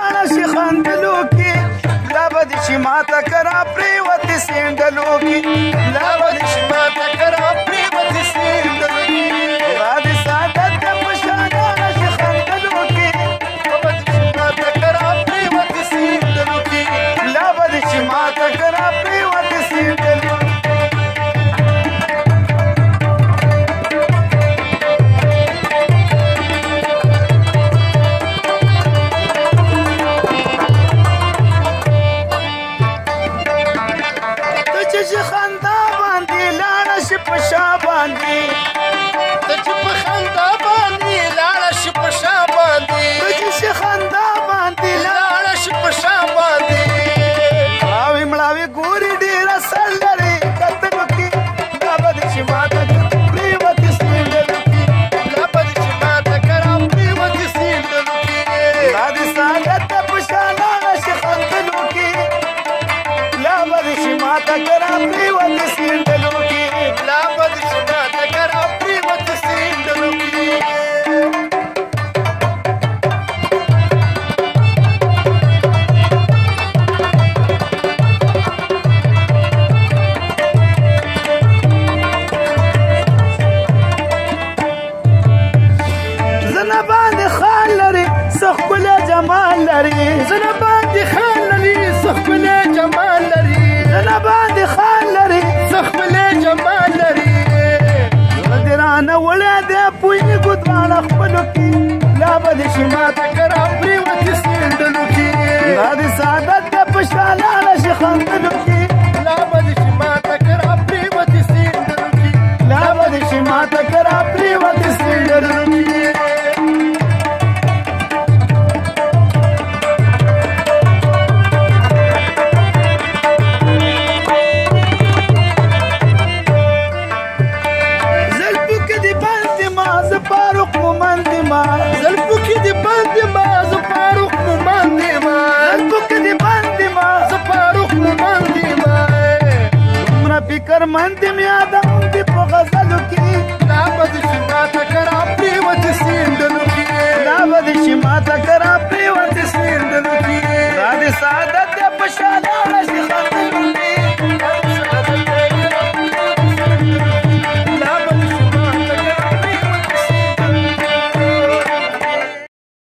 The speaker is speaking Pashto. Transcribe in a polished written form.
شي خندلو کې لا به دې شي ماته کرا پرېوتې سینډلو کې لا به دې شي ماته کرا پرېوتې سینډلو کې دا دې سعادت د په شانانه شي خندلو کې لا به دې شي ماته کرا پرېوتې سینډلو کې لا به دې شي ماته کرا پرېوتې سینډلو چې خندا باندې لاړه شي په شا باندې ته چې په خندا باندې لاړه شي په شا باندې ته چې خندا باندې لاړه شي په شا باندې مړاوي مړاوي ګوري ډېره سر لري کتلو کې دا به دې چې ماته پرېوتې سینډلو کې دا به دې چې ماته کرا پرېوتې سینډلو کې دا دې سعادت ته په شا لاړه شي خندلو کې لا به دې چې ماته کرا پرېوتې سینډلو کې لا به دې چې ماته کرا پرېوتې سینډلو کې زنه باندې خال لري څه ښکلی جمال لري زنه باندې خال لري څه ښکلی جمال لري زنه باندې خال لري څه ښکلی جمال لري زړه دې رانه وړی دی پوهېږو دواړه خپلو کې لا به دې شي ماته کرا پرېوتې سینډلو کې دا دې سعادت ته په شا لاړه شي خندلو کې لا به دې شي ماته کرا پرېوتې سینډلو کې لا به دې شي ماته کرا پرېوتې سینډلو کې زلفو کې دې بند ما زه فاروق مومند ما زلفو کې دې بند ما زه فاروق مومند ما دومره فکر مند یم یادوم دې په غزلو کې لا به دې شي ماته کرا پرېوتې سینډلو کې لا به دې شي ماته کرا پرېوتې سینډلو کې دا دې سعادت